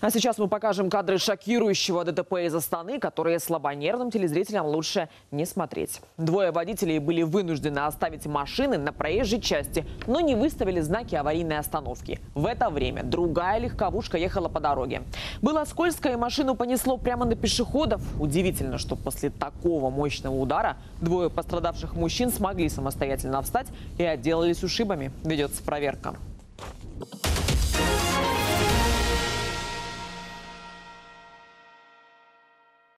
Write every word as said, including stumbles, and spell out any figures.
А сейчас мы покажем кадры шокирующего ДТП из Астаны, которые слабонервным телезрителям лучше не смотреть. Двое водителей были вынуждены оставить машины на проезжей части, но не выставили знаки аварийной остановки. В это время другая легковушка ехала по дороге. Было скользко, и машину понесло прямо на пешеходов. Удивительно, что после такого мощного удара двое пострадавших мужчин смогли самостоятельно встать и отделались ушибами. Ведется проверка.